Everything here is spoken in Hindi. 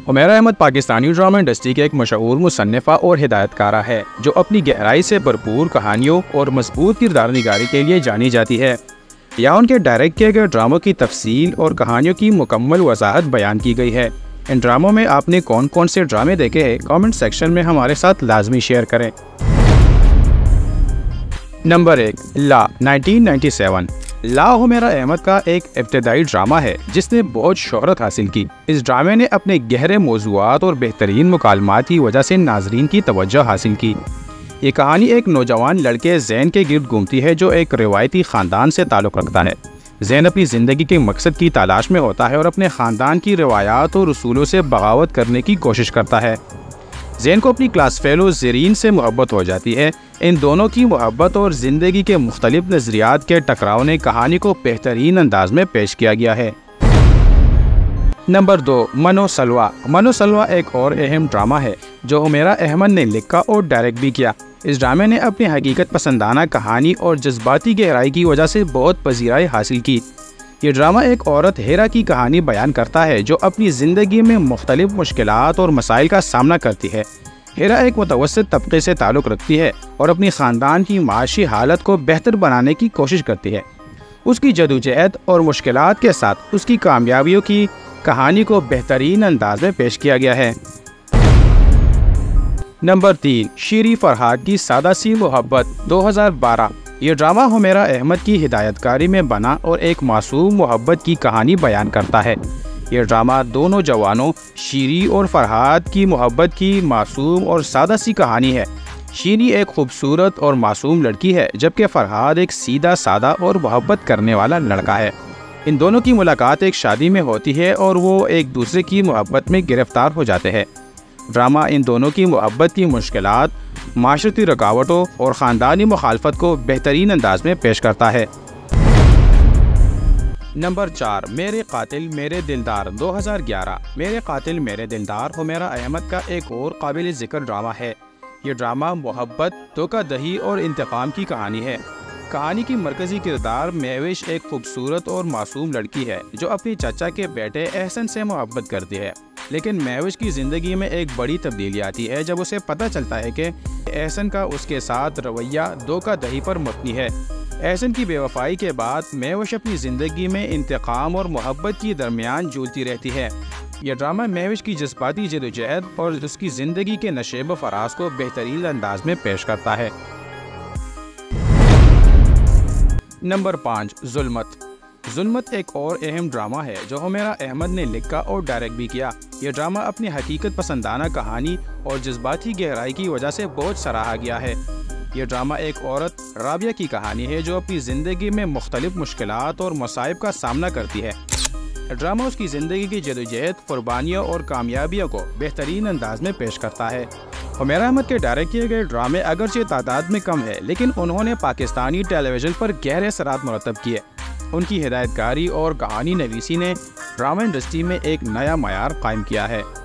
हुमैरा अहमद पाकिस्तानी ड्रामा इंडस्ट्री के एक मशहूर मुसन्निफ़ा और हिदायतकारा है जो अपनी गहराई से भरपूर कहानियों और मजबूत किरदार निगारी के लिए जानी जाती है। यहाँ उनके डायरेक्ट किए गए ड्रामों की तफसील और कहानियों की मुकम्मल वजाहत बयान की गई है। इन ड्रामों में आपने कौन कौन से ड्रामे देखे हैं, कमेंट सेक्शन में हमारे साथ लाजमी शेयर करें। नंबर 1, ला 1997। ला हुमैरा अहमद का एक इब्तदाई ड्रामा है जिसने बहुत शोहरत हासिल की। इस ड्रामे ने अपने गहरे मौज़ूआत और बेहतरीन मुकालमात की वजह से नाजरीन की तवज्जो हासिल की। ये कहानी एक नौजवान लड़के ज़ैन के गिर्द घूमती है जो एक रिवायती ख़ानदान से ताल्लुक़ रखता है। ज़ैन अपनी ज़िंदगी के मकसद की तलाश में होता है और अपने ख़ानदान की रिवायात और उसूलों से बगावत करने की कोशिश करता है। ज़ैन को अपनी क्लास फेलो ज़रीन से मोहब्बत हो जाती है। इन दोनों की मोहब्बत और ज़िंदगी के मुख्तलिफ नज़रियात के टकराव ने कहानी को बेहतरीन अंदाज में पेश किया गया है। नंबर 2, मनो सलवा। मनो सलवा एक और अहम ड्रामा है जो हुमैरा अहमद ने लिखा और डायरेक्ट भी किया। इस ड्रामे ने अपनी हकीकत पसंदाना कहानी और जज्बाती गहराई की वजह से बहुत पजीराई हासिल की। ये ड्रामा एक औरत हेरा की कहानी बयान करता है जो अपनी ज़िंदगी में मुख्तलिफ मुश्किलात और मसाइल का सामना करती है। हेरा एक मुतवस्सित तबके से ताल्लुक़ रखती है और अपनी ख़ानदान की माशी हालत को बेहतर बनाने की कोशिश करती है। उसकी जदोजहद और मुश्किलात के साथ उसकी कामयाबियों की कहानी को बेहतरीन अंदाज में पेश किया गया है। नंबर 3, शीरी फरहाद की सादा सी मोहब्बत 2012। ये ड्रामा हुमैरा अहमद की हिदायतकारी में बना और एक मासूम मोहब्बत की कहानी बयान करता है। ये ड्रामा दोनों जवानों शीरी और फरहाद की मोहब्बत की मासूम और सादा सी कहानी है। शीरी एक खूबसूरत और मासूम लड़की है जबकि फरहाद एक सीधा सादा और मोहब्बत करने वाला लड़का है। इन दोनों की मुलाकात एक शादी में होती है और वो एक दूसरे की मोहब्बत में गिरफ्तार हो जाते हैं। ड्रामा इन दोनों की मोहब्बत की मुश्किलात, माशरती रुकावटों और ख़ानदानी मुखालफत को बेहतरीन अंदाज में पेश करता है। नंबर 4, मेरे कातिल मेरे दिलदार 2011। मेरे कातिल मेरे दिलदार हुमैरा अहमद का एक और काबिल ज़िक्र ड्रामा है। ये ड्रामा मोहब्बत, धोखाधड़ी और इंतकाम की कहानी है। कहानी की मरकज़ी किरदार महविश एक खूबसूरत और मासूम लड़की है जो अपनी चाचा के बेटे एहसन से मोहब्बत करती है। लेकिन महविश की ज़िंदगी में एक बड़ी तब्दीली आती है जब उसे पता चलता है कि एहसन का उसके साथ रवैया धोखाधड़ी पर मबनी है। एहसन की बेवफाई के बाद महविश अपनी ज़िंदगी में इंतकाम और मोहब्बत के दरमियान जूझती रहती है। यह ड्रामा महविश की जज्बाती जदोजहद और उसकी ज़िंदगी के नशेब फराज को बेहतरीन अंदाज में पेश करता है। नंबर 5, जुल्मत। जुल्मत एक और अहम ड्रामा है जो हुमैरा अहमद ने लिखा और डायरेक्ट भी किया। यह ड्रामा अपनी हकीकत पसंदाना कहानी और जज्बाती गहराई की वजह से बहुत सराहा गया है। यह ड्रामा एक औरत राबिया की कहानी है जो अपनी ज़िंदगी में मुख्तलिफ मुश्किलात और मसाइब का सामना करती है। ड्रामा उसकी ज़िंदगी की जदोजहद, कुर्बानियों और कामयाबियों को बेहतरीन अंदाज में पेश करता है। हुमैरा अहमद के डायरेक्ट किए गए ड्रामे अगरचे तादाद में कम है लेकिन उन्होंने पाकिस्तानी टेलीविज़न पर गहरे असरात मुरतब किए। उनकी हिदायतकारी और कहानी नवीसी ने ड्रामा इंडस्ट्री में एक नया मयार कायम किया है।